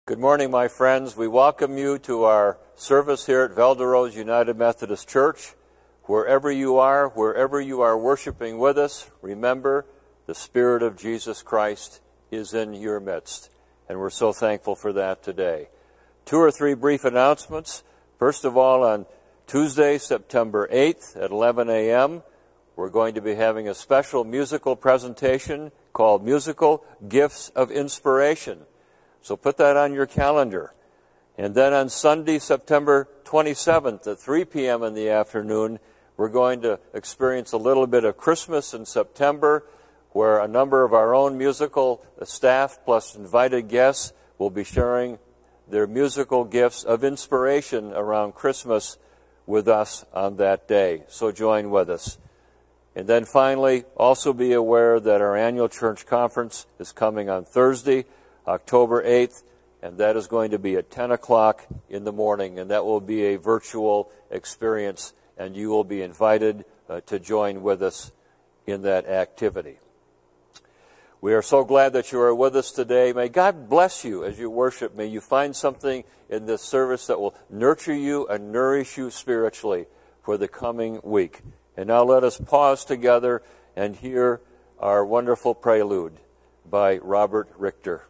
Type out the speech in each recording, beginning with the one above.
Good morning, my friends. We welcome you to our service here at Velderos United Methodist Church. Wherever you are worshiping with us, remember the Spirit of Jesus Christ is in your midst. And we're so thankful for that today. 2 or 3 brief announcements. First of all, on Tuesday, September 8th at 11 a.m., we're going to be having a special musical presentation called Musical Gifts of Inspiration. So put that on your calendar. And then on Sunday, September 27th at 3 p.m. in the afternoon, we're going to experience a little bit of Christmas in September, where a number of our own musical staff plus invited guests will be sharing their musical gifts of inspiration around Christmas with us on that day. So join with us. And then finally, also be aware that our annual church conference is coming on Thursday, October 8th, and that is going to be at 10 o'clock in the morning, and that will be a virtual experience, and you will be invited to join with us in that activity. We are so glad that you are with us today. May God bless you as you worship. May you find something in this service that will nurture you and nourish you spiritually for the coming week. And now let us pause together and hear our wonderful prelude by Robert Richter.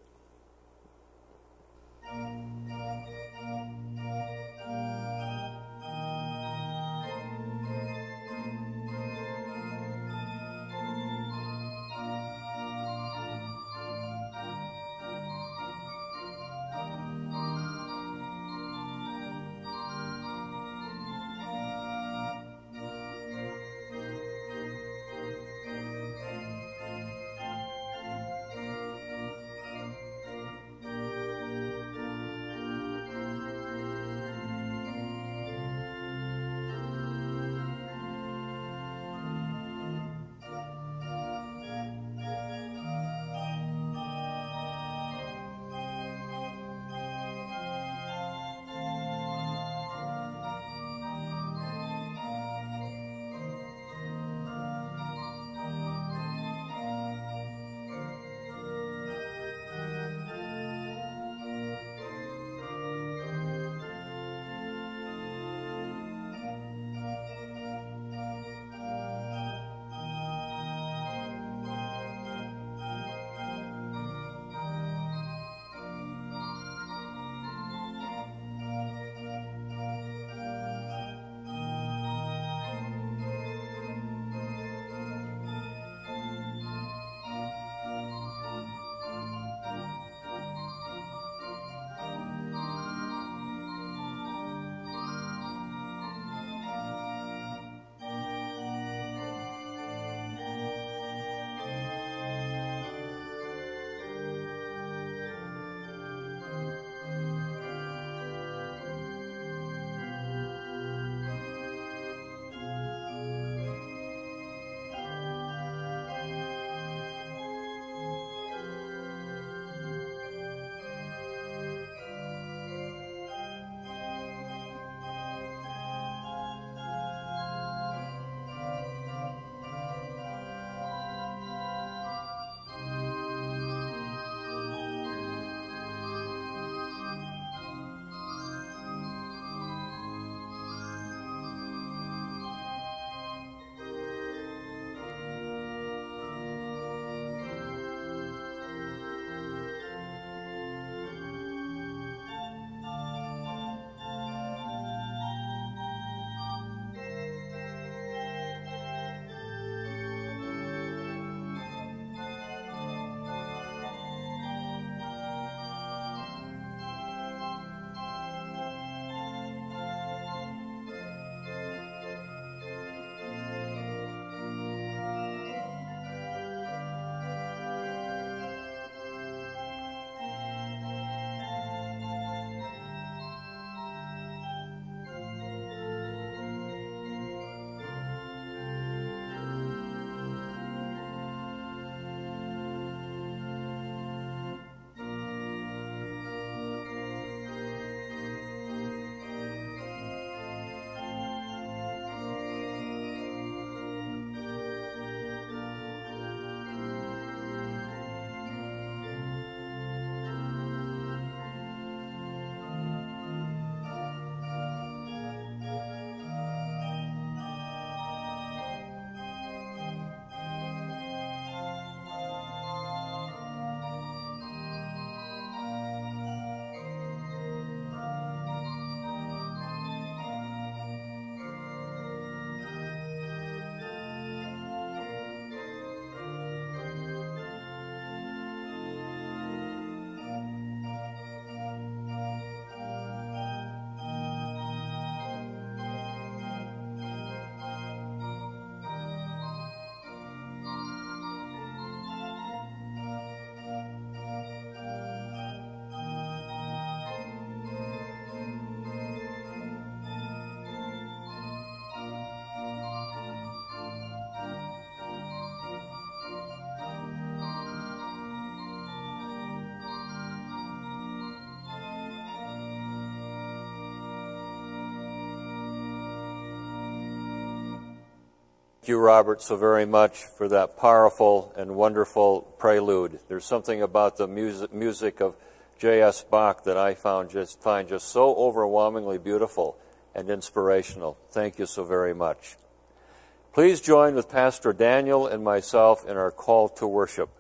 Thank you, Robert, so very much for that powerful and wonderful prelude. There's something about the music of J.S. Bach that I find just so overwhelmingly beautiful and inspirational. Thank you so very much. Please join with Pastor Daniel and myself in our call to worship.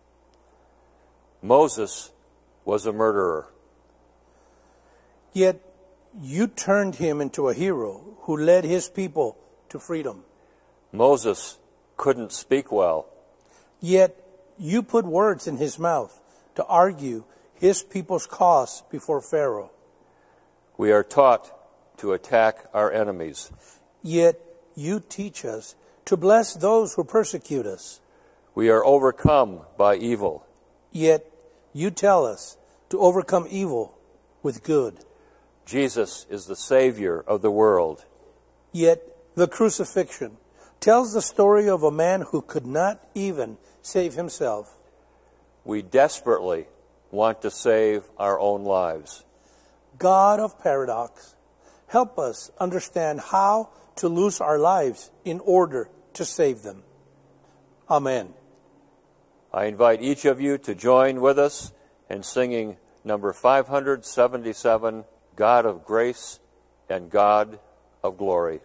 Moses was a murderer. Yet you turned him into a hero who led his people to freedom. Moses couldn't speak well. Yet you put words in his mouth to argue his people's cause before Pharaoh. We are taught to attack our enemies. Yet you teach us to bless those who persecute us. We are overcome by evil. Yet you tell us to overcome evil with good. Jesus is the Savior of the world. Yet the crucifixion tells the story of a man who could not even save himself. We desperately want to save our own lives. God of paradox, help us understand how to lose our lives in order to save them. Amen. I invite each of you to join with us in singing number 577, God of Grace and God of Glory.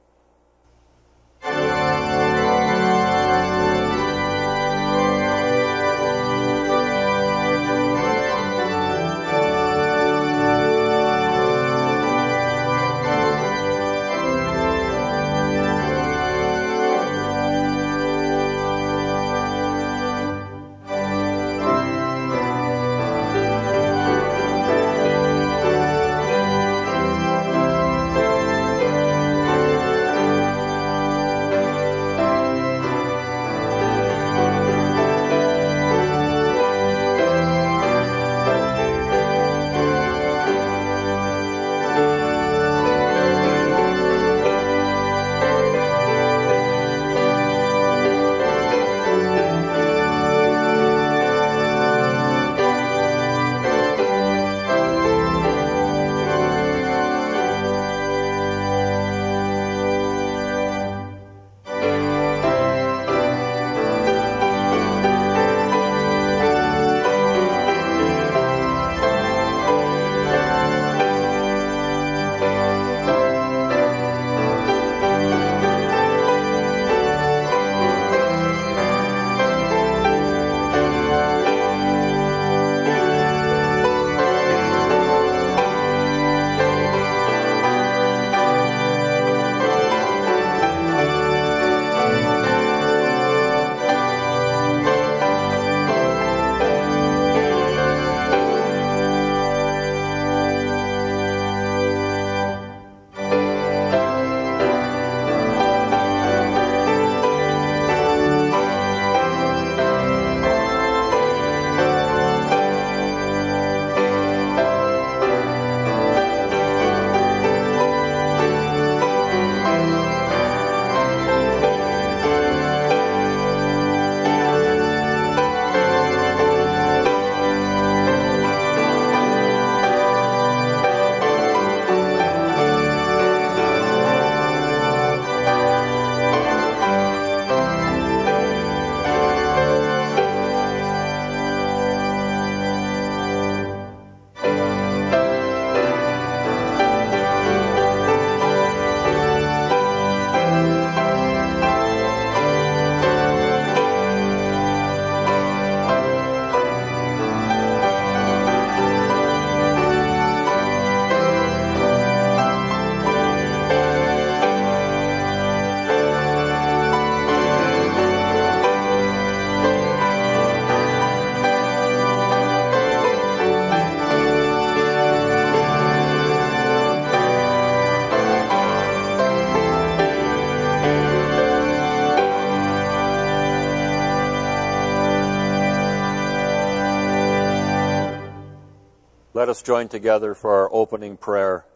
Let us join together for our opening prayer.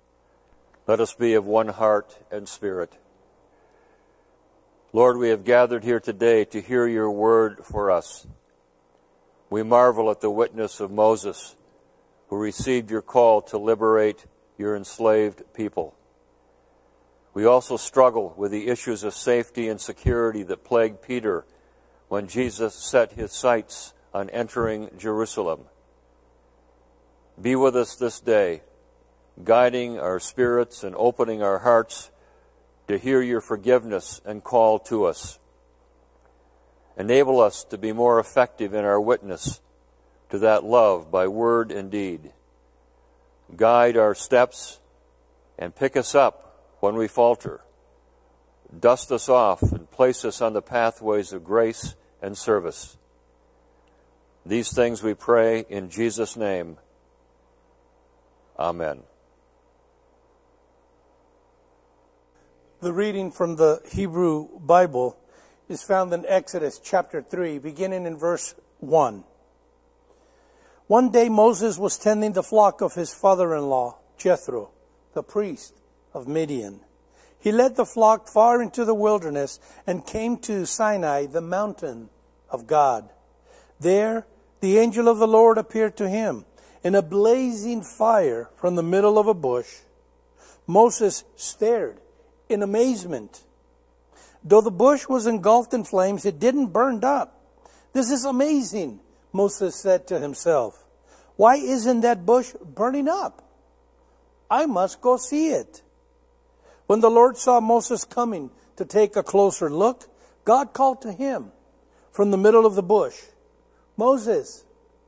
Let us be of one heart and spirit. Lord, we have gathered here today to hear your word for us. We marvel at the witness of Moses, who received your call to liberate your enslaved people. We also struggle with the issues of safety and security that plagued Peter when Jesus set his sights on entering Jerusalem. Be with us this day, guiding our spirits and opening our hearts to hear your forgiveness and call to us. Enable us to be more effective in our witness to that love by word and deed. Guide our steps and pick us up when we falter. Dust us off and place us on the pathways of grace and service. These things we pray in Jesus' name. Amen. The reading from the Hebrew Bible is found in Exodus chapter 3, beginning in verse 1. One day Moses was tending the flock of his father-in-law, Jethro, the priest of Midian. He led the flock far into the wilderness and came to Sinai, the mountain of God. There, the angel of the Lord appeared to him in a blazing fire from the middle of a bush. Moses stared in amazement. Though the bush was engulfed in flames, it didn't burn up. This is amazing, Moses said to himself. Why isn't that bush burning up? I must go see it. When the Lord saw Moses coming to take a closer look, God called to him from the middle of the bush, Moses,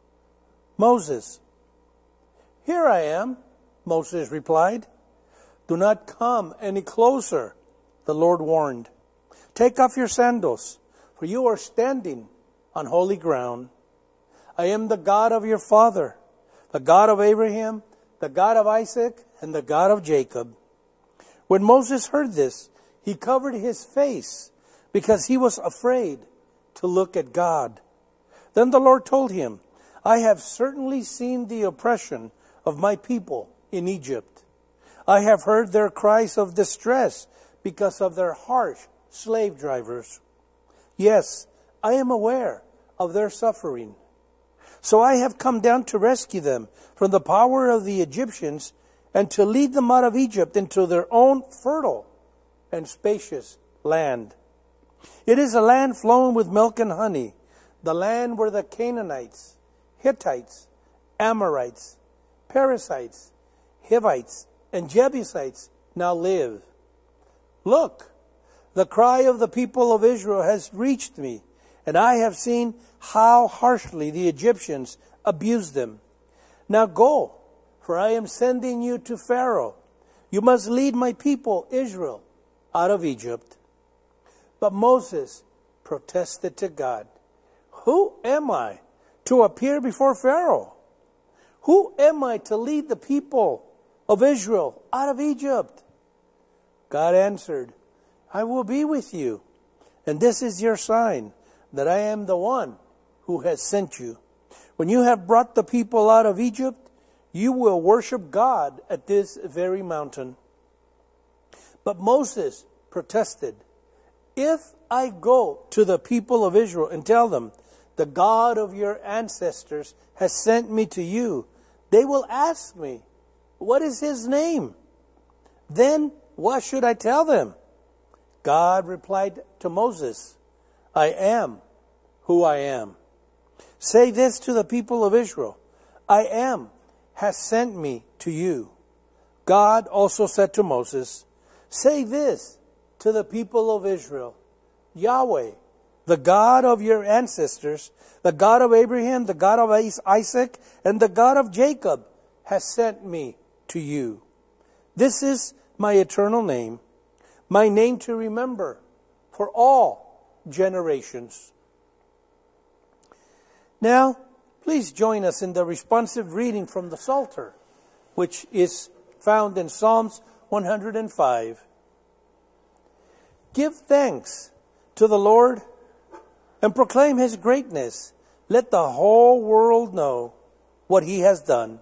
Moses. Here I am, Moses replied. Do not come any closer, the Lord warned. Take off your sandals, for you are standing on holy ground. I am the God of your father, the God of Abraham, the God of Isaac, and the God of Jacob. When Moses heard this, he covered his face because he was afraid to look at God. Then the Lord told him, I have certainly seen the oppression of my people in Egypt. I have heard their cries of distress because of their harsh slave drivers. Yes, I am aware of their suffering. So I have come down to rescue them from the power of the Egyptians and to lead them out of Egypt into their own fertile and spacious land. It is a land flowing with milk and honey, the land where the Canaanites, Hittites, Amorites, Perizzites, Hivites, and Jebusites now live. Look, the cry of the people of Israel has reached me, and I have seen how harshly the Egyptians abused them. Now go, for I am sending you to Pharaoh. You must lead my people, Israel, out of Egypt. But Moses protested to God, Who am I to appear before Pharaoh? Who am I to lead the people of Israel out of Egypt? God answered, I will be with you, and this is your sign that I am the one who has sent you. When you have brought the people out of Egypt, you will worship God at this very mountain. But Moses protested, If I go to the people of Israel and tell them, the God of your ancestors has sent me to you, they will ask me, what is his name? Then what should I tell them? God replied to Moses, I am who I am. Say this to the people of Israel, I am has sent me to you. God also said to Moses, say this to the people of Israel, Yahweh, the God of your ancestors, the God of Abraham, the God of Isaac, and the God of Jacob has sent me to you. This is my eternal name, my name to remember for all generations. Now, please join us in the responsive reading from the Psalter, which is found in Psalms 105. Give thanks to the Lord and proclaim his greatness. Let the whole world know what he has done.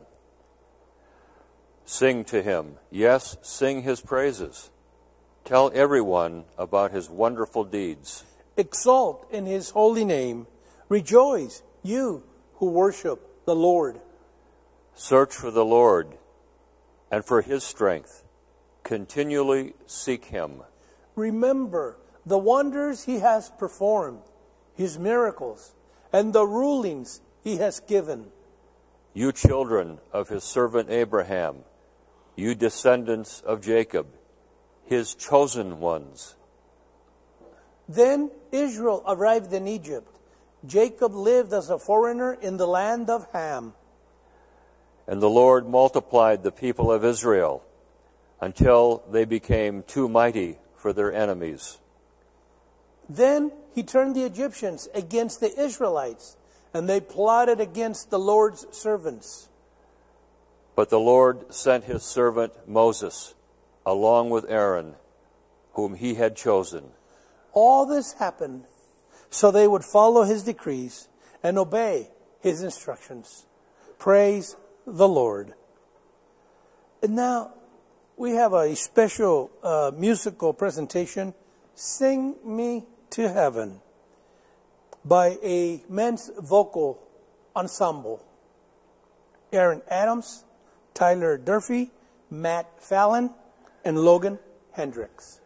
Sing to him. Yes, sing his praises. Tell everyone about his wonderful deeds. Exalt in his holy name. Rejoice, you who worship the Lord. Search for the Lord and for his strength. continually seek him. Remember the wonders he has performed, his miracles, and the rulings he has given. You children of his servant Abraham, you descendants of Jacob, his chosen ones. Then Israel arrived in Egypt. Jacob lived as a foreigner in the land of Ham. And the Lord multiplied the people of Israel until they became too mighty for their enemies. Then he turned the Egyptians against the Israelites, and they plotted against the Lord's servants. But the Lord sent his servant Moses, along with Aaron, whom he had chosen. All this happened so they would follow his decrees and obey his instructions. Praise the Lord. And now we have a special musical presentation, Sing Me to Heaven, by a men's vocal ensemble. Aaron Adams, Tyler Durfee, Matt Fallon, and Logan Hendricks.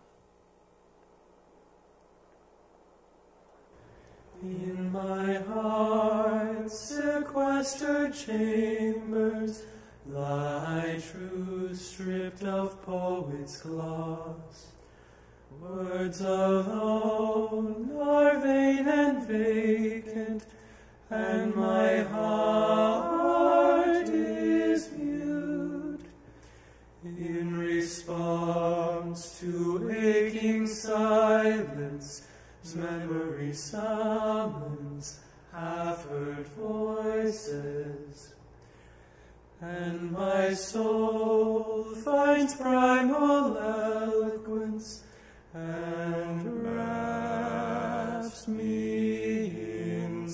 In my heart's sequestered chambers lie truths stripped of poet's gloss. Words alone are vain and vacant, and my heart is mute. In response to aching silence, memory summons half-heard voices, and my soul finds primal eloquence and wraps me in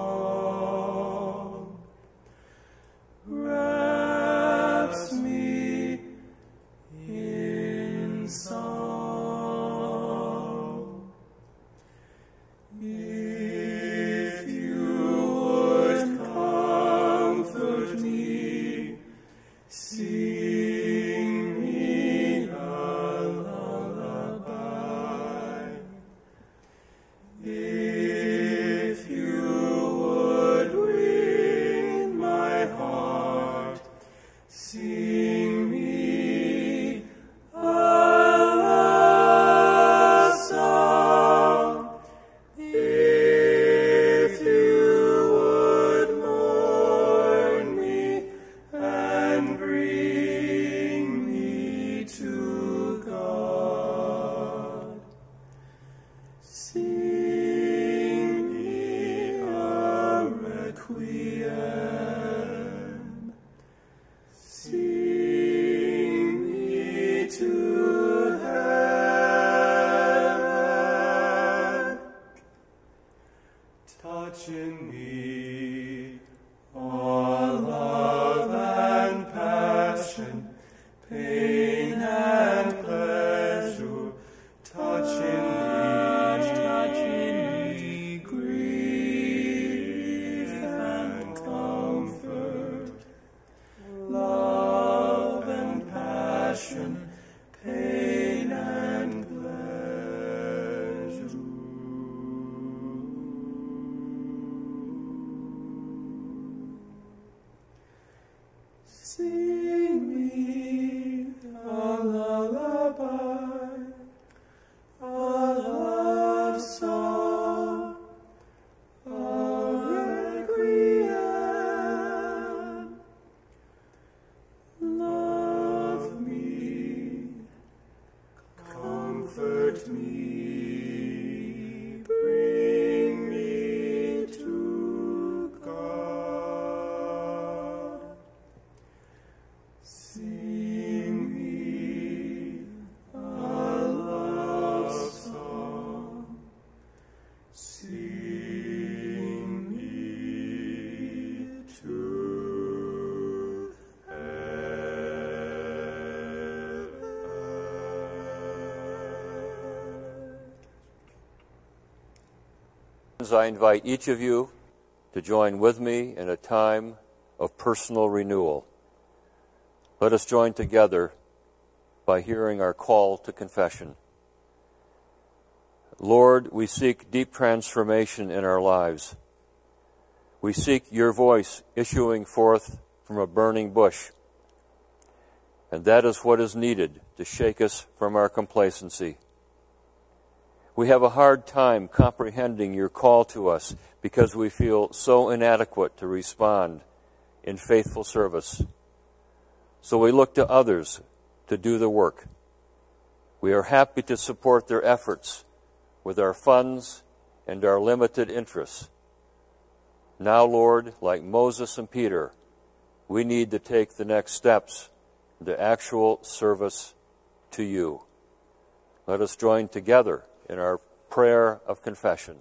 song. Wraps me in song. If you would comfort me, sing me a lullaby. If you would win my heart, sing me a love song. If you would mourn me and bring me to God, sing me a requiem. Sing me to heaven. Touch in me all love and passion, pain and pleasure. Touch in me grief and comfort, love and passion, pain and pleasure. Sing me a lullaby, a love song, a requiem. Love me, comfort me, bring me to God. Sing me a love song. Sing me to heaven. I invite each of you to join with me in a time of personal renewal. Let us join together by hearing our call to confession. Lord, we seek deep transformation in our lives. We seek your voice issuing forth from a burning bush. And that is what is needed to shake us from our complacency. We have a hard time comprehending your call to us because we feel so inadequate to respond in faithful service. So we look to others to do the work. We are happy to support their efforts with our funds and our limited interests. Now, Lord, like Moses and Peter, we need to take the next steps into actual service to you. Let us join together in our prayer of confession.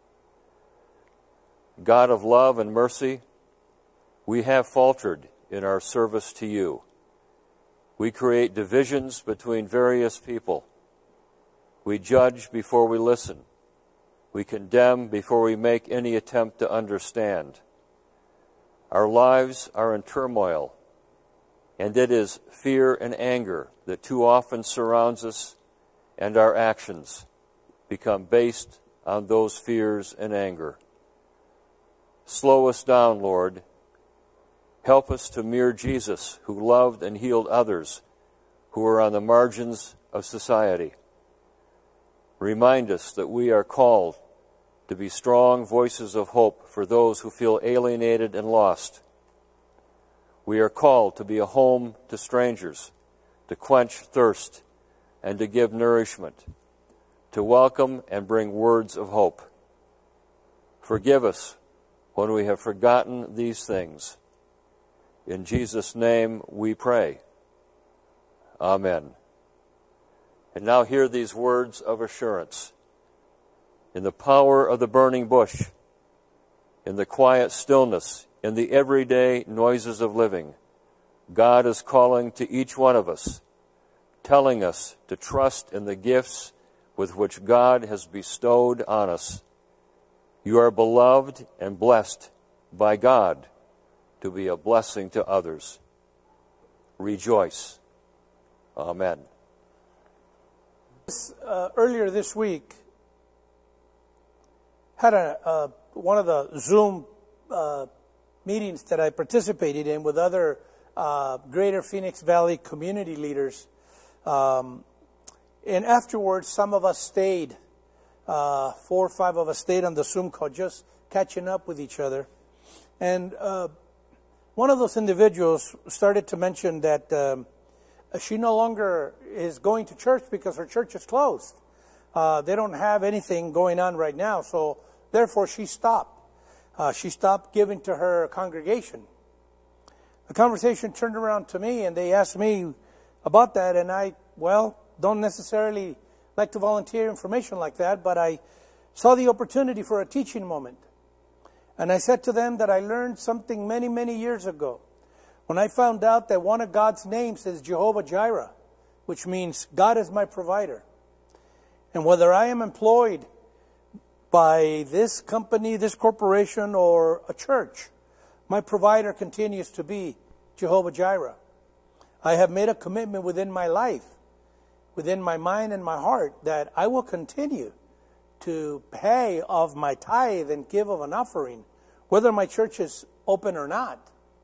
God of love and mercy, we have faltered in our service to you. We create divisions between various people. We judge before we listen. We condemn before we make any attempt to understand. Our lives are in turmoil, and it is fear and anger that too often surrounds us, and our actions become based on those fears and anger. Slow us down, Lord. Help us to mirror Jesus, who loved and healed others who are on the margins of society. Remind us that we are called to be strong voices of hope for those who feel alienated and lost. We are called to be a home to strangers, to quench thirst, and to give nourishment, to welcome and bring words of hope. Forgive us when we have forgotten these things. In Jesus' name we pray. Amen. And now hear these words of assurance. In the power of the burning bush, in the quiet stillness, in the everyday noises of living, God is calling to each one of us, telling us to trust in the gifts with which God has bestowed on us. You are beloved and blessed by God to be a blessing to others. Rejoice. Amen. Earlier this week, had one of the Zoom meetings that I participated in with other Greater Phoenix Valley community leaders. And afterwards, some of us stayed, 4 or 5 of us stayed on the Zoom call, just catching up with each other. And one of those individuals started to mention that she no longer is going to church because her church is closed. They don't have anything going on right now, so therefore she stopped. She stopped giving to her congregation. The conversation turned around to me, and they asked me about that, and I, don't necessarily like to volunteer information like that, but I saw the opportunity for a teaching moment. And I said to them that I learned something many, many years ago when I found out that one of God's names is Jehovah Jireh, which means God is my provider. And whether I am employed by this company, this corporation, or a church, my provider continues to be Jehovah Jireh. I have made a commitment within my life, within my mind and my heart, that I will continue to pay of my tithe and give of an offering, whether my church is open or not.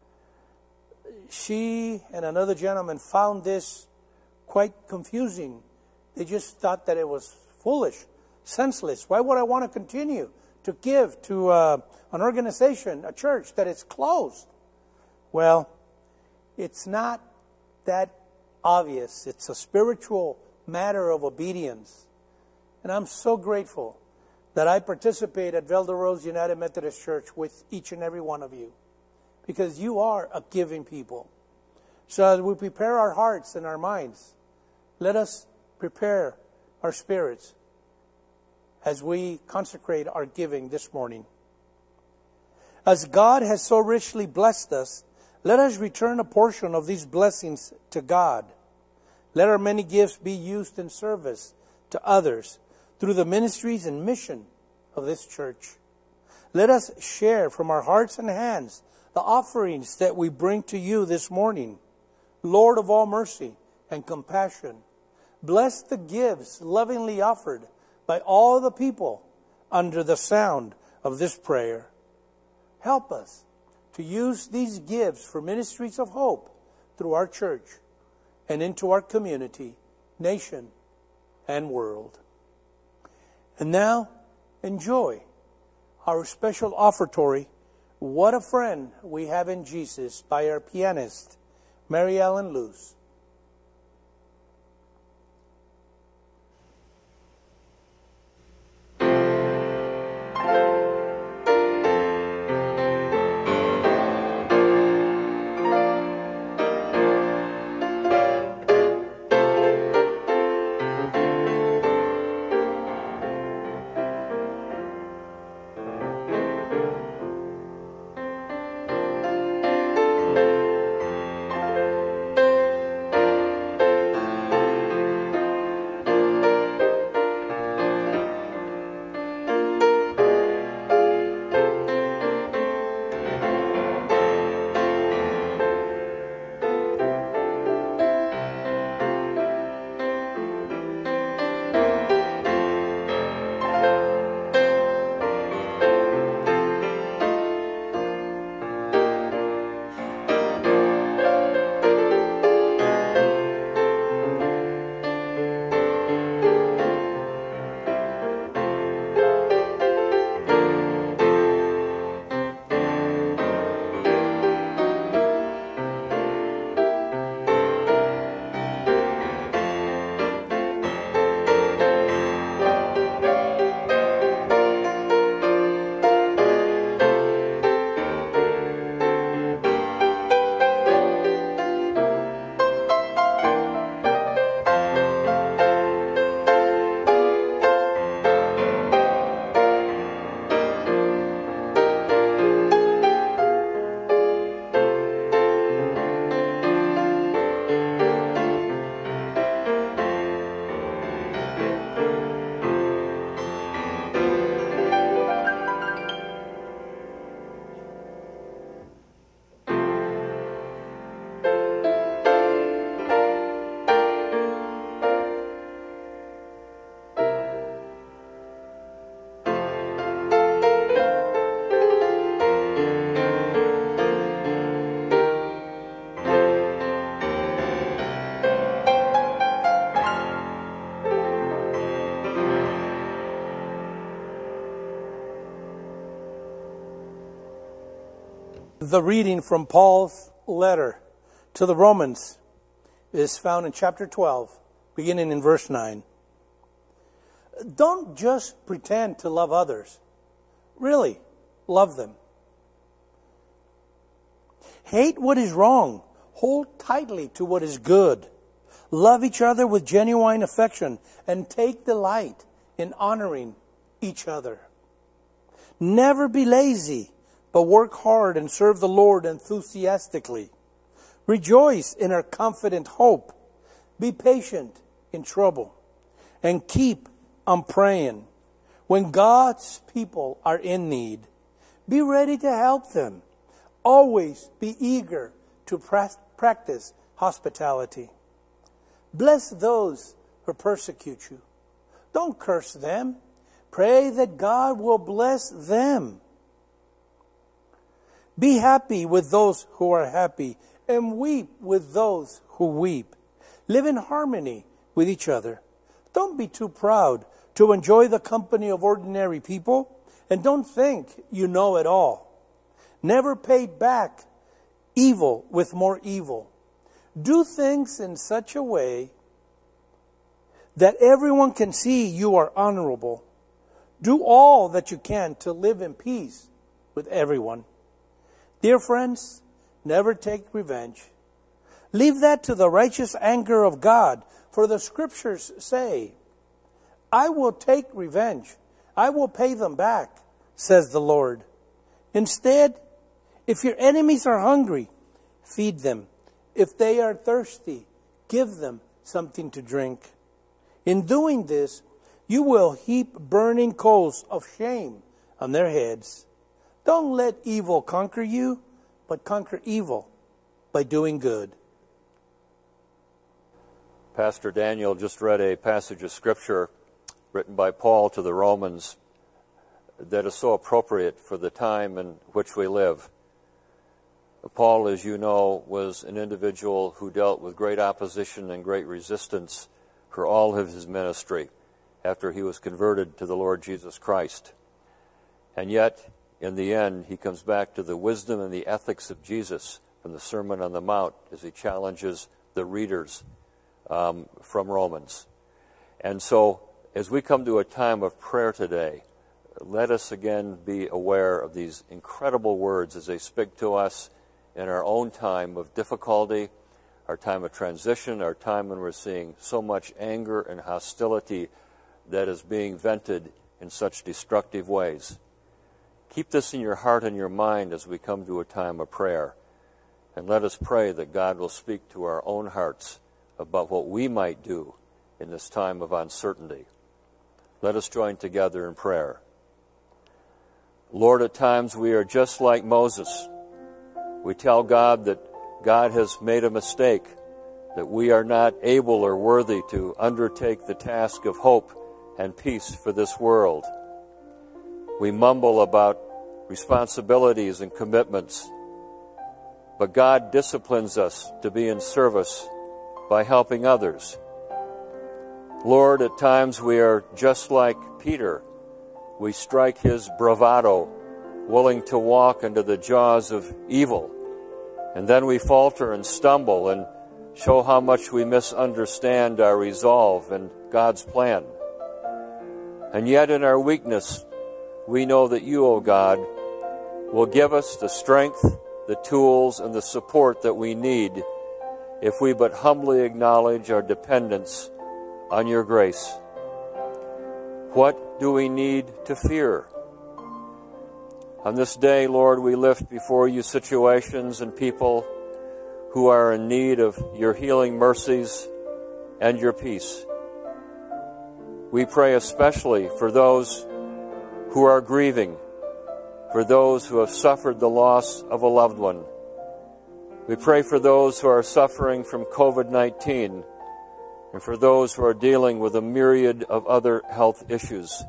She and another gentleman found this quite confusing. They just thought that it was foolish, senseless. Why would I want to continue to give to an organization, a church that is closed? Well, it's not that obvious. It's a spiritual matter of obedience. And I'm so grateful that I participate at Vel de Rose United Methodist Church with each and every one of you, because you are a giving people. So as we prepare our hearts and our minds, let us prepare our spirits as we consecrate our giving this morning. As God has so richly blessed us, let us return a portion of these blessings to God. Let our many gifts be used in service to others through the ministries and mission of this church. Let us share from our hearts and hands the offerings that we bring to you this morning. Lord of all mercy and compassion. Bless the gifts lovingly offered by all the people under the sound of this prayer. Help us to use these gifts for ministries of hope through our church and into our community, nation, and world. And now, enjoy our special offertory, What a Friend We Have in Jesus, by our pianist, Mary Ellen Luce. The reading from Paul's letter to the Romans is found in chapter 12, beginning in verse 9. Don't just pretend to love others. Really, love them. Hate what is wrong. Hold tightly to what is good. Love each other with genuine affection and take delight in honoring each other. Never be lazy, but work hard and serve the Lord enthusiastically. Rejoice in our confident hope. Be patient in trouble. And keep on praying. When God's people are in need, be ready to help them. Always be eager to practice hospitality. Bless those who persecute you. Don't curse them. Pray that God will bless them. Be happy with those who are happy, and weep with those who weep. Live in harmony with each other. Don't be too proud to enjoy the company of ordinary people, and don't think you know it all. Never pay back evil with more evil. Do things in such a way that everyone can see you are honorable. Do all that you can to live in peace with everyone. Dear friends, never take revenge. Leave that to the righteous anger of God, for the scriptures say, I will take revenge. I will pay them back, says the Lord. Instead, if your enemies are hungry, feed them. If they are thirsty, give them something to drink. In doing this, you will heap burning coals of shame on their heads. Don't let evil conquer you, but conquer evil by doing good. Pastor Daniel just read a passage of Scripture written by Paul to the Romans that is so appropriate for the time in which we live. Paul, as you know, was an individual who dealt with great opposition and great resistance for all of his ministry after he was converted to the Lord Jesus Christ. And yet, in the end, he comes back to the wisdom and the ethics of Jesus from the Sermon on the Mount as he challenges the readers from Romans. And so, as we come to a time of prayer today, let us again be aware of these incredible words as they speak to us in our own time of difficulty, our time of transition, our time when we're seeing so much anger and hostility that is being vented in such destructive ways. Keep this in your heart and your mind as we come to a time of prayer. And let us pray that God will speak to our own hearts about what we might do in this time of uncertainty. Let us join together in prayer. Lord, at times we are just like Moses. We tell God that God has made a mistake, that we are not able or worthy to undertake the task of hope and peace for this world. We mumble about responsibilities and commitments, but God disciplines us to be in service by helping others. Lord, at times we are just like Peter. We strike his bravado, willing to walk into the jaws of evil. And then we falter and stumble and show how much we misunderstand our resolve and God's plan. And yet in our weakness, we know that you, O God, will give us the strength, the tools, and the support that we need if we but humbly acknowledge our dependence on your grace. What do we need to fear? On this day, Lord, we lift before you situations and people who are in need of your healing mercies and your peace. We pray especially for those who are grieving, for those who have suffered the loss of a loved one. We pray for those who are suffering from COVID-19 and for those who are dealing with a myriad of other health issues.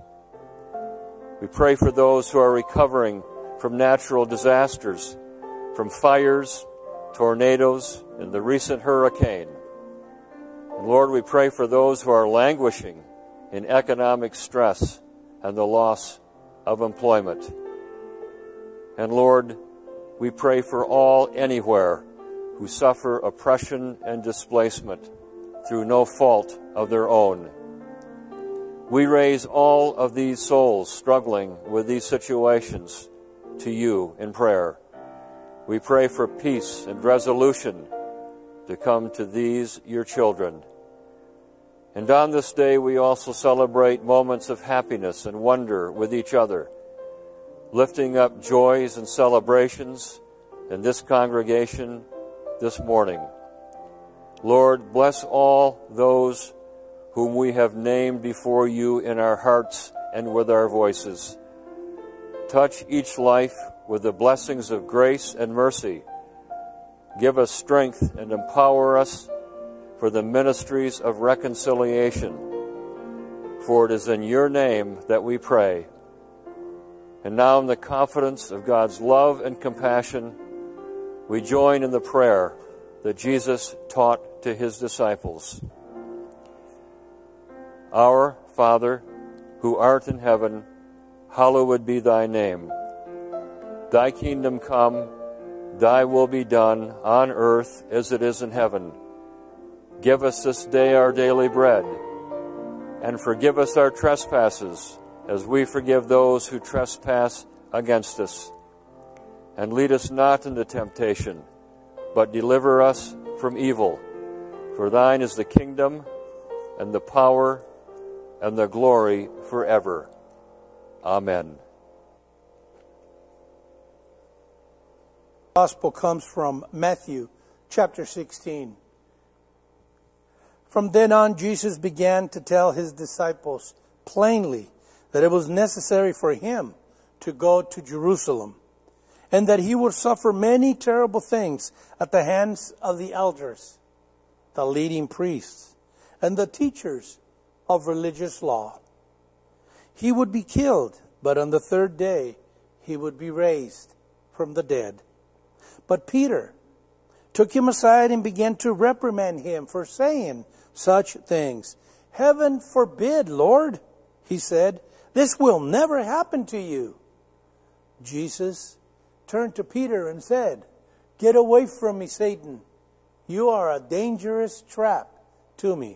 We pray for those who are recovering from natural disasters, from fires, tornadoes, and the recent hurricane. And Lord, we pray for those who are languishing in economic stress and the loss of employment. And Lord, we pray for all anywhere who suffer oppression and displacement through no fault of their own. We raise all of these souls struggling with these situations to you in prayer. We pray for peace and resolution to come to these, your children. And on this day, we also celebrate moments of happiness and wonder with each other, lifting up joys and celebrations in this congregation this morning. Lord, bless all those whom we have named before you in our hearts and with our voices. Touch each life with the blessings of grace and mercy. Give us strength and empower us for the ministries of reconciliation. For it is in your name that we pray. And now in the confidence of God's love and compassion, we join in the prayer that Jesus taught to his disciples. Our Father, who art in heaven, hallowed be thy name. Thy kingdom come, thy will be done on earth as it is in heaven. Give us this day our daily bread, and forgive us our trespasses, as we forgive those who trespass against us. And lead us not into temptation, but deliver us from evil. For thine is the kingdom, and the power, and the glory forever. Amen. The Gospel comes from Matthew chapter 16. From then on, Jesus began to tell his disciples plainly that it was necessary for him to go to Jerusalem, and that he would suffer many terrible things at the hands of the elders, the leading priests, and the teachers of religious law. He would be killed, but on the third day he would be raised from the dead. But Peter took him aside and began to reprimand him for saying such things. "Heaven forbid, Lord," he said, "this will never happen to you." Jesus turned to Peter and said, "Get away from me, Satan. You are a dangerous trap to me."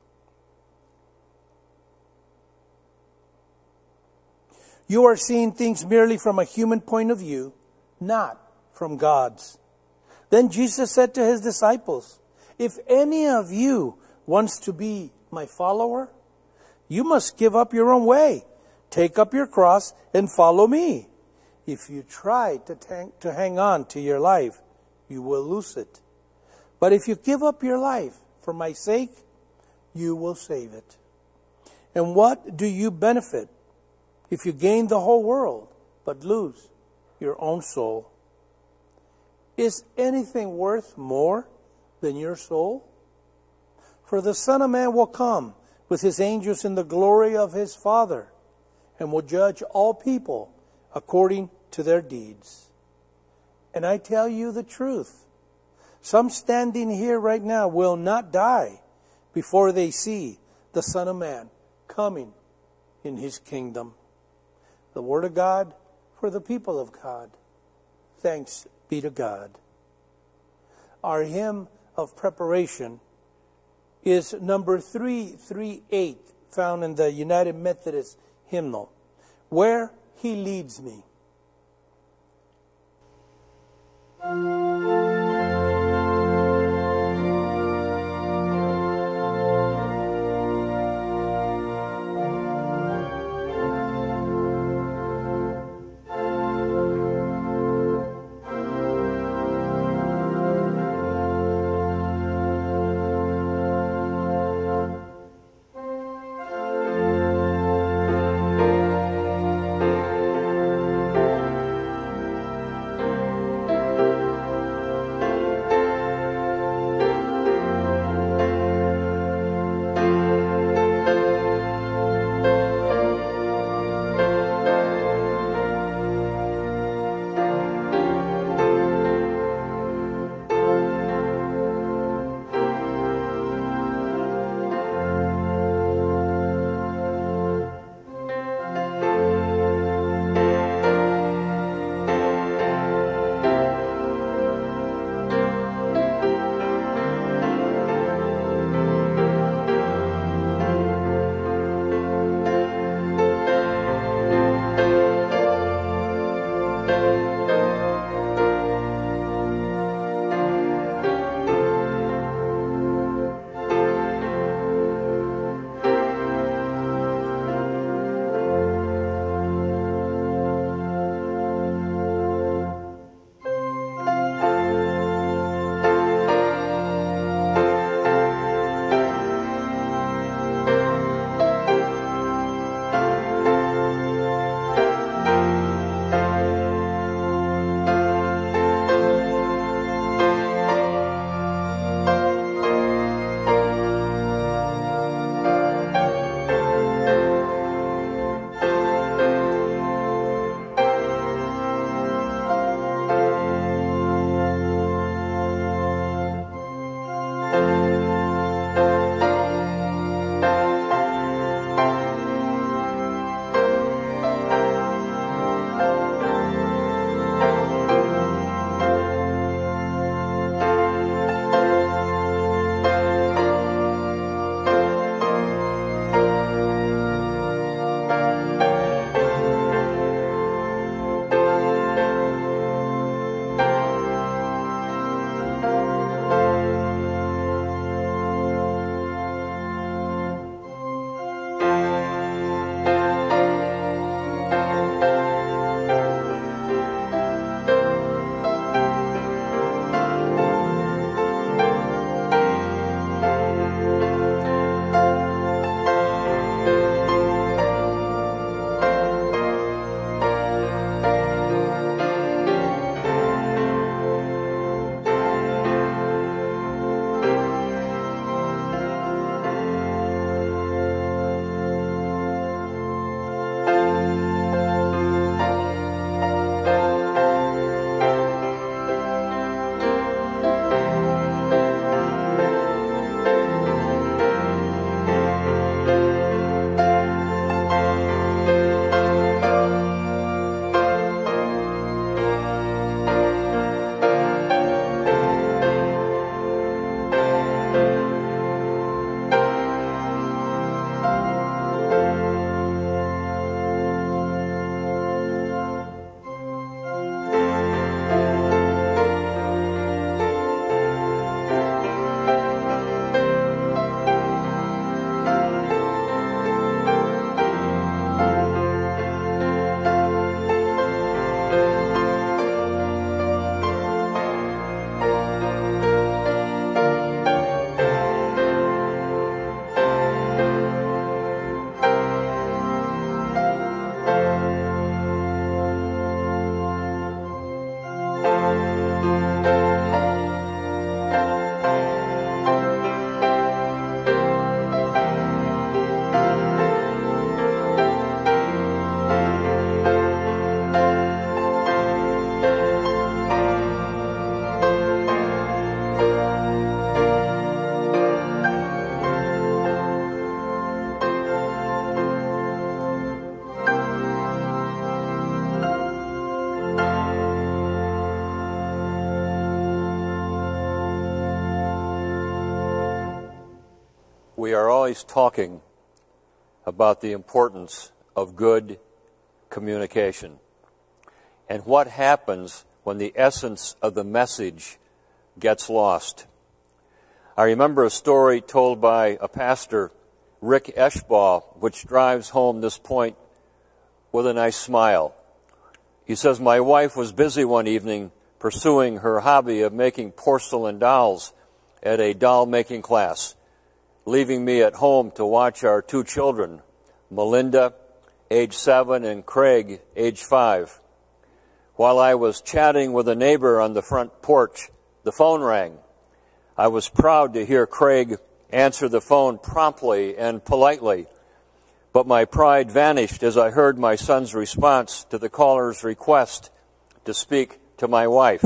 You are seeing things merely from a human point of view, not from God's. Then Jesus said to his disciples, "If any of you wants to be my follower, you must give up your own way, take up your cross, and follow me. If you try to hang on to your life, you will lose it. But if you give up your life for my sake, you will save it. And what do you benefit if you gain the whole world but lose your own soul? Is anything worth more than your soul? For the Son of Man will come with his angels in the glory of his Father, and will judge all people according to their deeds. And I tell you the truth, some standing here right now will not die before they see the Son of Man coming in his kingdom." The word of God for the people of God. Thanks be to God. Our hymn of preparation is number 338, found in the United Methodist hymnal, "Where He Leads Me." We are always talking about the importance of good communication and what happens when the essence of the message gets lost. I remember a story told by a pastor, Rick Eschbaugh, which drives home this point with a nice smile. He says, "My wife was busy one evening pursuing her hobby of making porcelain dolls at a doll-making class, leaving me at home to watch our two children, Melinda, age 7, and Craig, age 5. While I was chatting with a neighbor on the front porch, the phone rang. I was proud to hear Craig answer the phone promptly and politely, but my pride vanished as I heard my son's response to the caller's request to speak to my wife.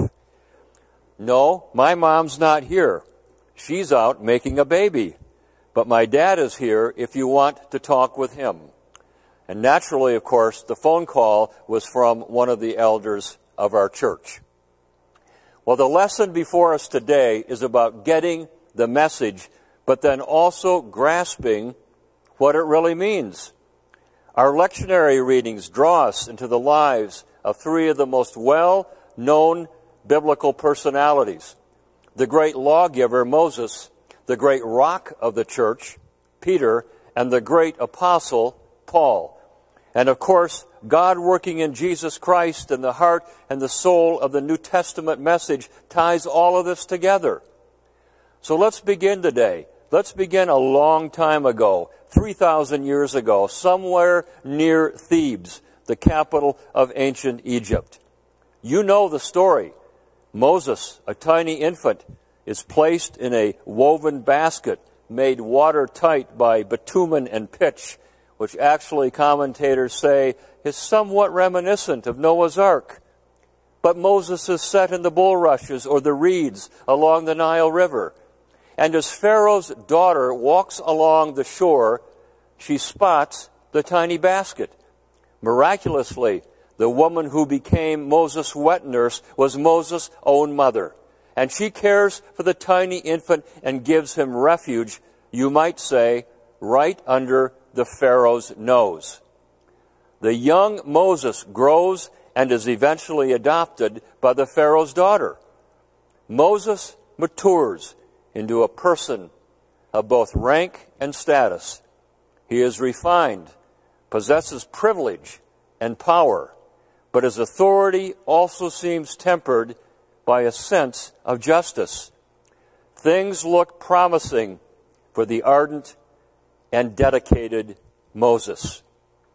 "No, my mom's not here. She's out making a baby. But my dad is here if you want to talk with him." And naturally, of course, the phone call was from one of the elders of our church. Well, the lesson before us today is about getting the message, but then also grasping what it really means. Our lectionary readings draw us into the lives of three of the most well-known biblical personalities: the great lawgiver, Moses, the great rock of the church, Peter, and the great apostle, Paul. And of course, God working in Jesus Christ in the heart and the soul of the New Testament message ties all of this together. So let's begin today. Let's begin a long time ago, 3,000 years ago, somewhere near Thebes, the capital of ancient Egypt. You know the story. Moses, a tiny infant, is placed in a woven basket made watertight by bitumen and pitch, which actually commentators say is somewhat reminiscent of Noah's Ark. But Moses is set in the bulrushes or the reeds along the Nile River. And as Pharaoh's daughter walks along the shore, she spots the tiny basket. Miraculously, the woman who became Moses' wet nurse was Moses' own mother. And she cares for the tiny infant and gives him refuge, you might say, right under the Pharaoh's nose. The young Moses grows and is eventually adopted by the Pharaoh's daughter. Moses matures into a person of both rank and status. He is refined, possesses privilege and power, but his authority also seems tempered by a sense of justice. Things look promising for the ardent and dedicated Moses.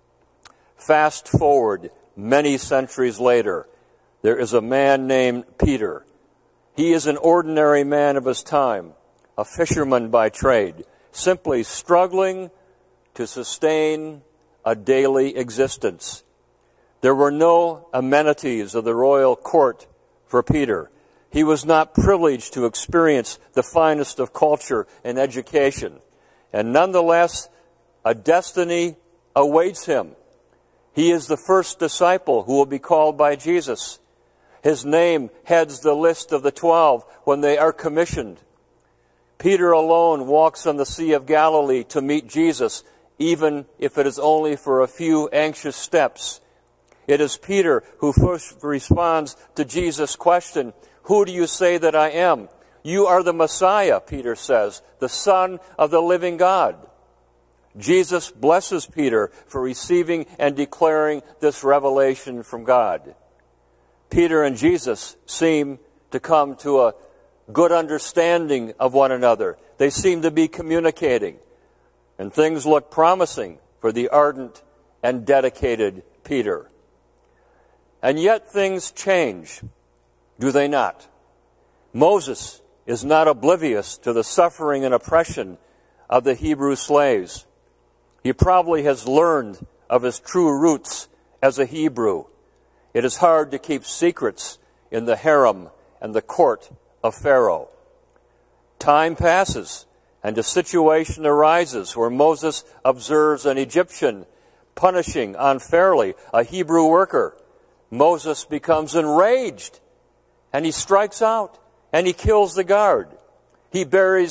Fast forward many centuries later, there is a man named Peter. He is an ordinary man of his time, a fisherman by trade, simply struggling to sustain a daily existence. There were no amenities of the royal court for Peter. He was not privileged to experience the finest of culture and education. And nonetheless, a destiny awaits him. He is the first disciple who will be called by Jesus. His name heads the list of the 12 when they are commissioned. Peter alone walks on the Sea of Galilee to meet Jesus, even if it is only for a few anxious steps. It is Peter who first responds to Jesus' question, "Who do you say that I am?" "You are the Messiah," Peter says, "the Son of the living God." Jesus blesses Peter for receiving and declaring this revelation from God. Peter and Jesus seem to come to a good understanding of one another. They seem to be communicating, and things look promising for the ardent and dedicated Peter. And yet things change, do they not? Moses is not oblivious to the suffering and oppression of the Hebrew slaves. He probably has learned of his true roots as a Hebrew. It is hard to keep secrets in the harem and the court of Pharaoh. Time passes, and a situation arises where Moses observes an Egyptian punishing unfairly a Hebrew worker. Moses becomes enraged, and he strikes out, and he kills the guard. He buries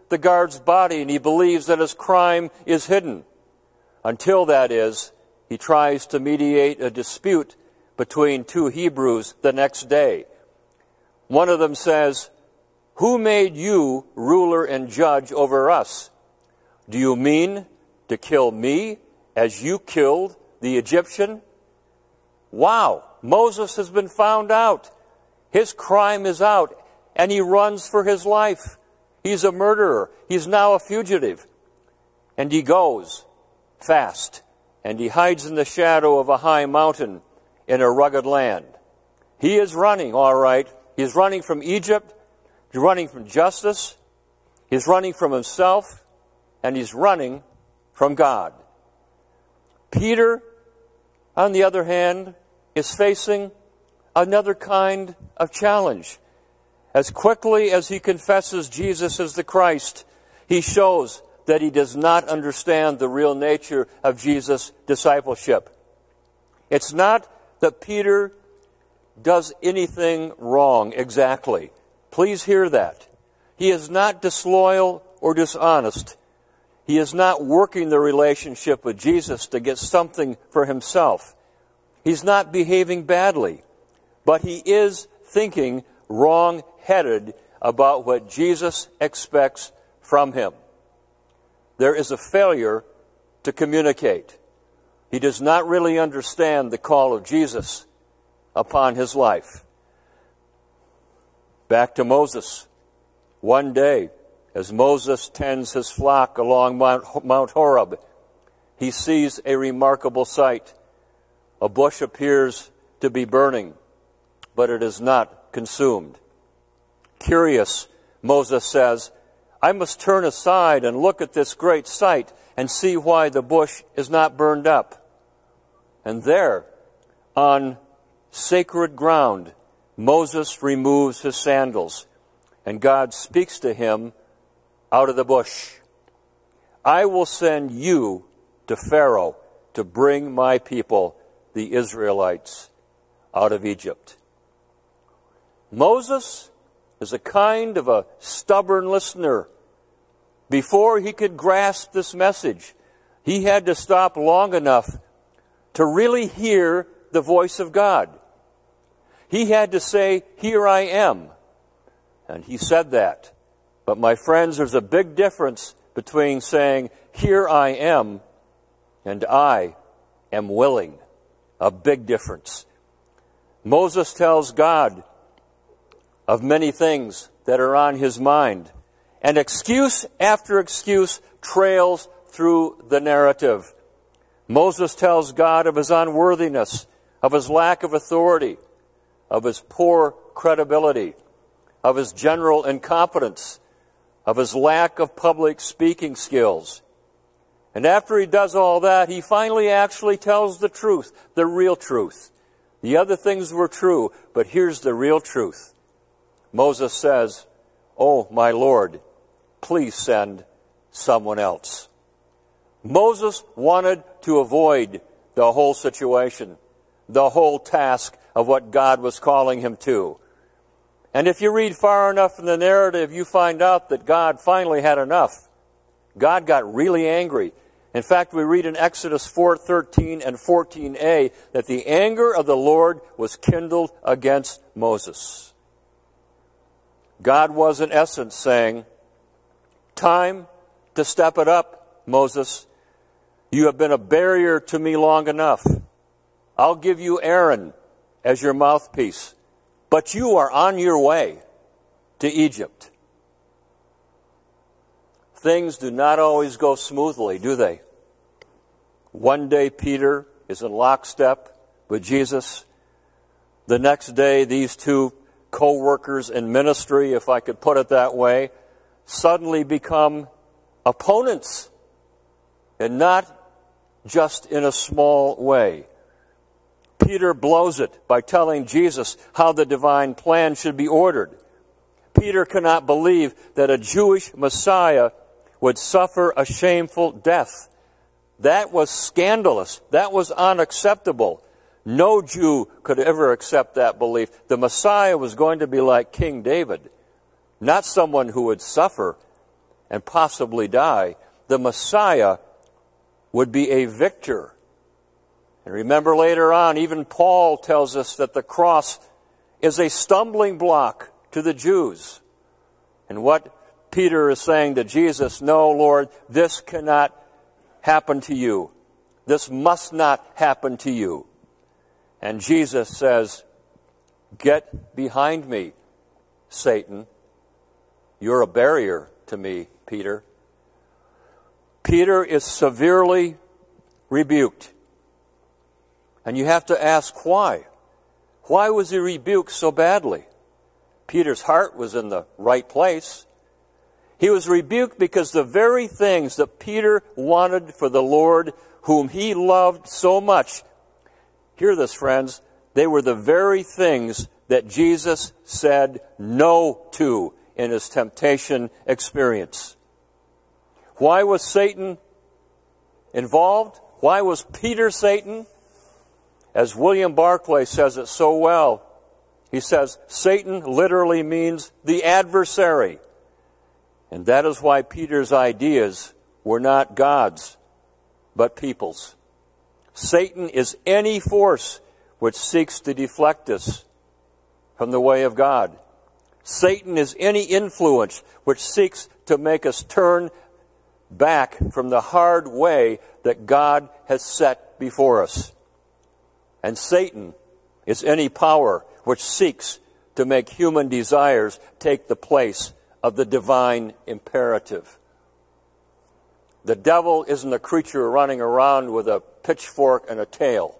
the guard's body and he believes that his crime is hidden. Until, that is, he tries to mediate a dispute between two Hebrews the next day. One of them says, "Who made you ruler and judge over us? Do you mean to kill me as you killed the Egyptian?" Wow, Moses has been found out. His crime is out, and he runs for his life. He's a murderer. He's now a fugitive. And he goes fast, and he hides in the shadow of a high mountain in a rugged land. He is running, all right. He's running from Egypt. He's running from justice. He's running from himself. And he's running from God. Peter, on the other hand, is facing another kind of challenge. As quickly as he confesses Jesus as the Christ, he shows that he does not understand the real nature of Jesus' discipleship. It's not that Peter does anything wrong exactly. Please hear that. He is not disloyal or dishonest. He is not working the relationship with Jesus to get something for himself. He's not behaving badly, but he is thinking wrong-headed about what Jesus expects from him. There is a failure to communicate. He does not really understand the call of Jesus upon his life. Back to Moses. One day, as Moses tends his flock along Mount Horeb, he sees a remarkable sight. A bush appears to be burning, but it is not consumed. Curious, Moses says, "I must turn aside and look at this great sight and see why the bush is not burned up." And there, on sacred ground, Moses removes his sandals, and God speaks to him out of the bush. "I will send you to Pharaoh to bring my people, the Israelites, out of Egypt." Moses is a kind of a stubborn listener. Before he could grasp this message, he had to stop long enough to really hear the voice of God. He had to say, "Here I am." And he said that. But my friends, there's a big difference between saying, "Here I am," and "I am willing." A big difference. Moses tells God of many things that are on his mind, and excuse after excuse trails through the narrative. Moses tells God of his unworthiness, of his lack of authority, of his poor credibility, of his general incompetence, of his lack of public speaking skills. And after he does all that, he finally actually tells the truth, the real truth. The other things were true, but here's the real truth. Moses says, "Oh, my Lord, please send someone else." Moses wanted to avoid the whole situation, the whole task of what God was calling him to. And if you read far enough in the narrative, you find out that God finally had enough. God got really angry. In fact, we read in Exodus 4:13 and 14a that the anger of the Lord was kindled against Moses. God was in essence saying, "Time to step it up, Moses. You have been a barrier to me long enough. I'll give you Aaron as your mouthpiece, but you are on your way to Egypt." Things do not always go smoothly, do they? One day Peter is in lockstep with Jesus. The next day, these two co-workers in ministry, if I could put it that way, suddenly become opponents, and not just in a small way. Peter blows it by telling Jesus how the divine plan should be ordered. Peter cannot believe that a Jewish Messiah would suffer a shameful death. That was scandalous. That was unacceptable. No Jew could ever accept that belief. The Messiah was going to be like King David, not someone who would suffer and possibly die, the Messiah would be a victor. And remember later on, even Paul tells us that the cross is a stumbling block to the Jews. And what Peter is saying to Jesus, no, Lord, this cannot happen to you. This must not happen to you. And Jesus says, get behind me, Satan. You're a barrier to me, Peter. Peter is severely rebuked. And you have to ask why. Why was he rebuked so badly? Peter's heart was in the right place. He was rebuked because the very things that Peter wanted for the Lord, whom he loved so much, hear this, friends, they were the very things that Jesus said no to in his temptation experience. Why was Satan involved? Why was Peter Satan? As William Barclay says it so well, he says, Satan literally means the adversary. And that is why Peter's ideas were not God's, but people's. Satan is any force which seeks to deflect us from the way of God. Satan is any influence which seeks to make us turn back from the hard way that God has set before us. And Satan is any power which seeks to make human desires take the place of the divine imperative. The devil isn't a creature running around with a pitchfork and a tail.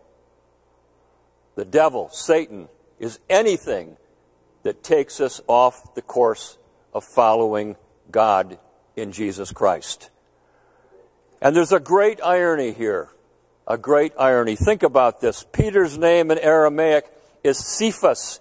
The devil, Satan, is anything that takes us off the course of following God in Jesus Christ. And there's a great irony here. A great irony. Think about this. Peter's name in Aramaic is Cephas.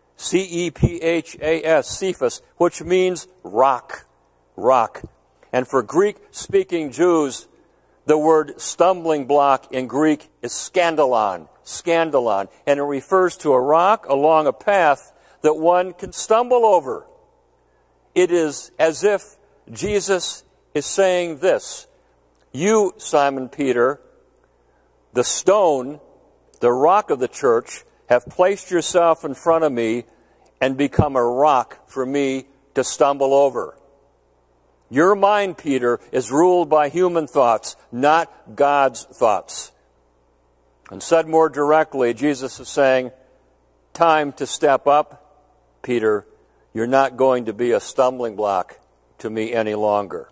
C-E-P-H-A-S, Cephas, which means rock. Rock. And for Greek-speaking Jews, the word stumbling block in Greek is scandalon. Scandalon. And it refers to a rock along a path that one can stumble over. It is as if Jesus is saying this. You, Simon Peter, the stone, the rock of the church, have placed yourself in front of me and become a rock for me to stumble over. Your mind, Peter, is ruled by human thoughts, not God's thoughts. And said more directly, Jesus is saying, time to step up, Peter. You're not going to be a stumbling block to me any longer.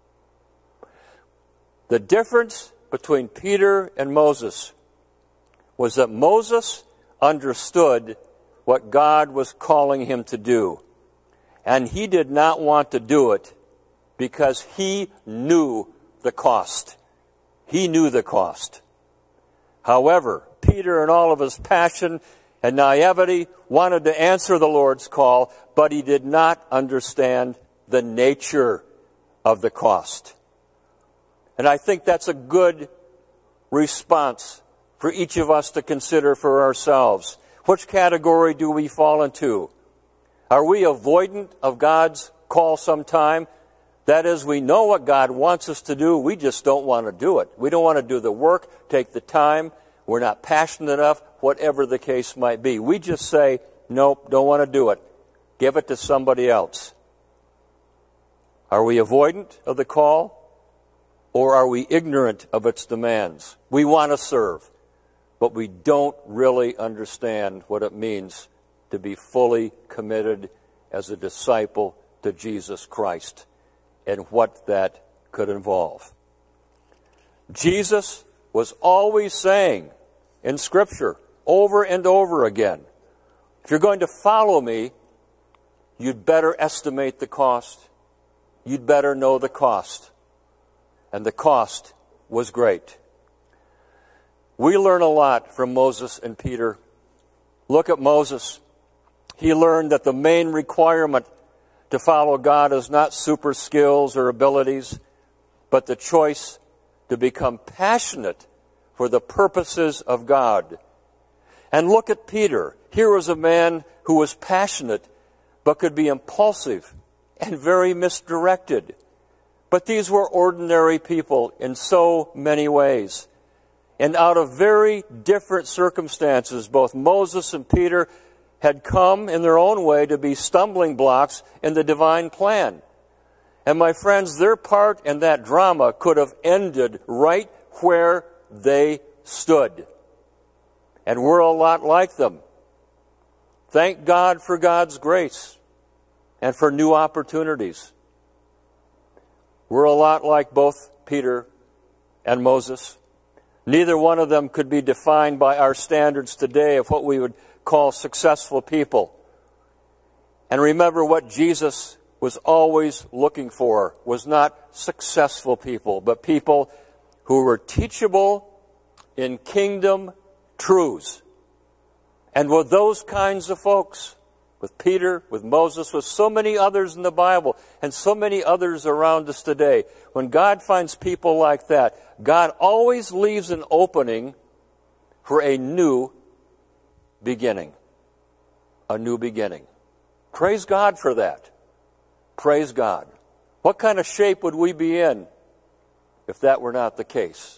The difference between Peter and Moses was that Moses understood what God was calling him to do. And he did not want to do it because he knew the cost. He knew the cost. However, Peter, in all of his passion and naivety, wanted to answer the Lord's call, but he did not understand the nature of the cost. And I think that's a good response for each of us to consider for ourselves. Which category do we fall into? Are we avoidant of God's call sometime? That is, we know what God wants us to do, we just don't want to do it. We don't want to do the work, take the time, we're not passionate enough, whatever the case might be. We just say, nope, don't want to do it. Give it to somebody else. Are we avoidant of the call? Or are we ignorant of its demands? We want to serve, but we don't really understand what it means to be fully committed as a disciple to Jesus Christ and what that could involve. Jesus was always saying in Scripture over and over again, if you're going to follow me, you'd better estimate the cost. You'd better know the cost. And the cost was great. We learn a lot from Moses and Peter. Look at Moses. He learned that the main requirement to follow God is not super skills or abilities, but the choice to become passionate for the purposes of God. And look at Peter. Here was a man who was passionate, but could be impulsive and very misdirected. But these were ordinary people in so many ways. And out of very different circumstances, both Moses and Peter had come in their own way to be stumbling blocks in the divine plan. And my friends, their part in that drama could have ended right where they stood. And we're a lot like them. Thank God for God's grace and for new opportunities. We're a lot like both Peter and Moses. Neither one of them could be defined by our standards today of what we would call successful people. And remember, what Jesus was always looking for was not successful people, but people who were teachable in kingdom truths. And with those kinds of folks, with Peter, with Moses, with so many others in the Bible, and so many others around us today, when God finds people like that, God always leaves an opening for a new beginning. A new beginning. Praise God for that. Praise God. What kind of shape would we be in if that were not the case?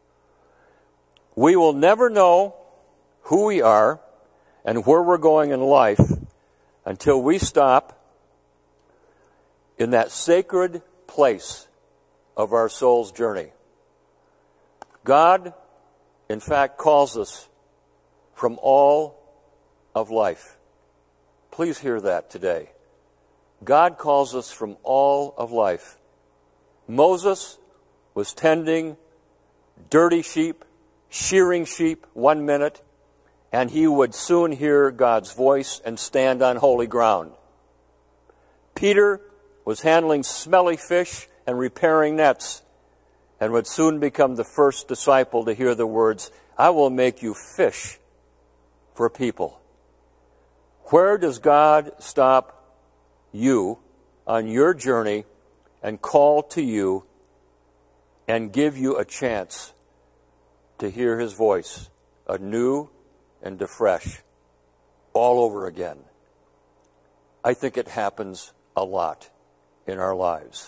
We will never know who we are and where we're going in life until we stop in that sacred place of our soul's journey. God, in fact, calls us from all of life. Please hear that today. God calls us from all of life. Moses was tending dirty sheep, shearing sheep 1 minute, and he would soon hear God's voice and stand on holy ground. Peter was handling smelly fish and repairing nets, and would soon become the first disciple to hear the words, "I will make you fish for people." Where does God stop you on your journey and call to you and give you a chance to hear his voice anew and afresh all over again? I think it happens a lot in our lives.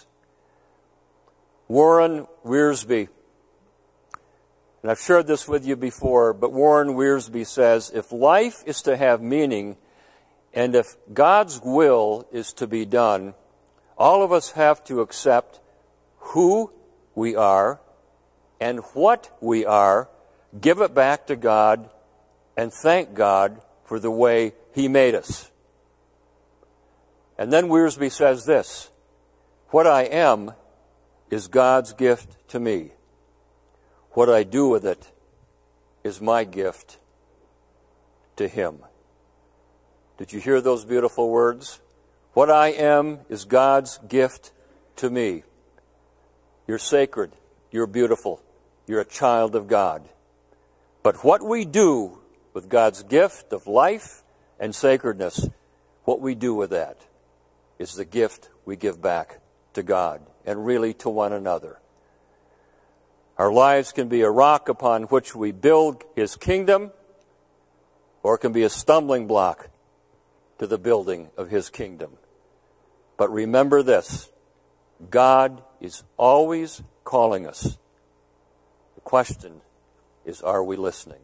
Warren Wiersbe, and I've shared this with you before, but Warren Wiersbe says, if life is to have meaning and if God's will is to be done, all of us have to accept who we are and what we are, give it back to God, and thank God for the way he made us. And then Wiersbe says this, what I am is God's gift to me. What I do with it is my gift to him. Did you hear those beautiful words? What I am is God's gift to me. You're sacred. You're beautiful. You're a child of God. But what we do with God's gift of life and sacredness, what we do with that is the gift we give back to God and really to one another. Our lives can be a rock upon which we build his kingdom, or it can be a stumbling block to the building of his kingdom. But remember this, God is always calling us. The question is, are we listening?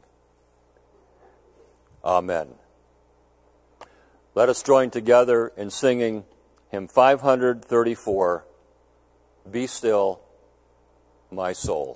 Amen. Let us join together in singing hymn 534, Be Still, My Soul.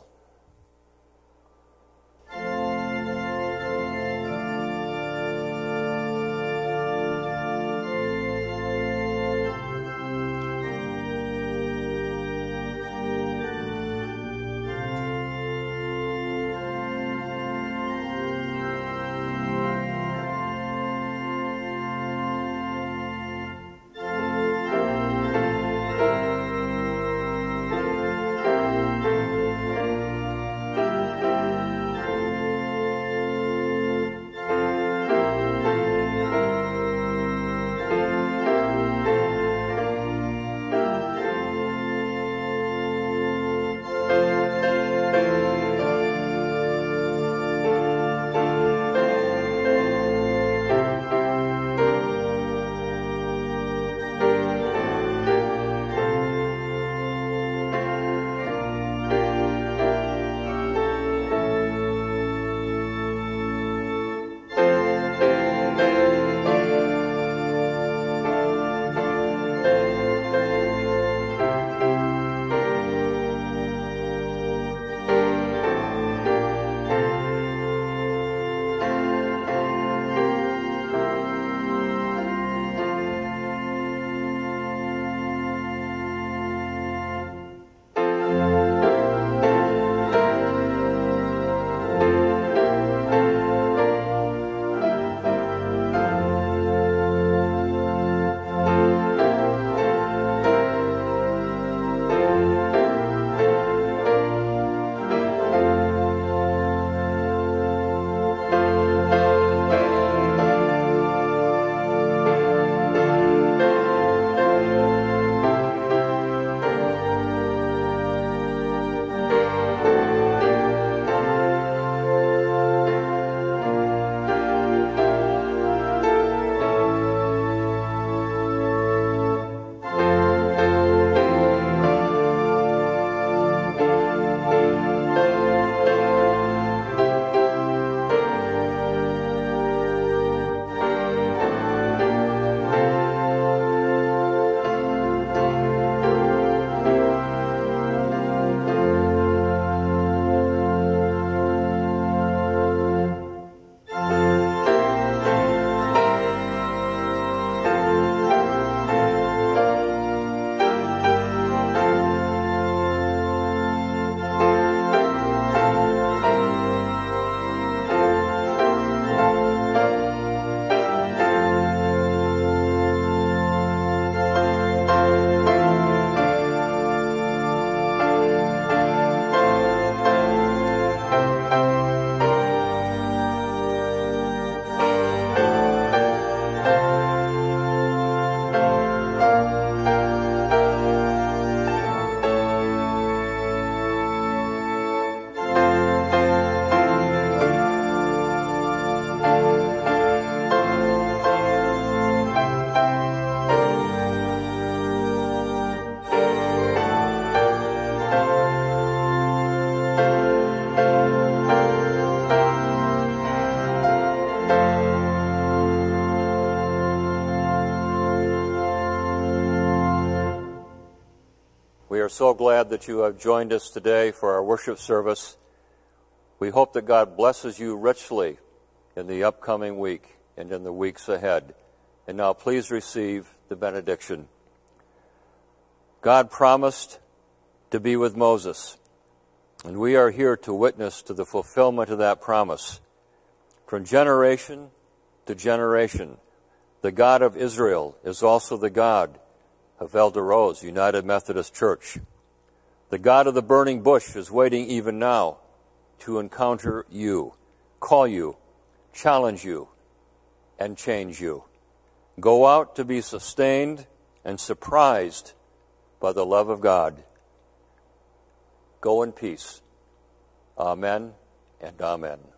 so glad that you have joined us today for our worship service. We hope that God blesses you richly in the upcoming week and in the weeks ahead. And now please receive the benediction. God promised to be with Moses, and we are here to witness to the fulfillment of that promise. From generation to generation, the God of Israel is also the God of El Dorado United Methodist Church. The God of the burning bush is waiting even now to encounter you, call you, challenge you, and change you. Go out to be sustained and surprised by the love of God. Go in peace. Amen and amen.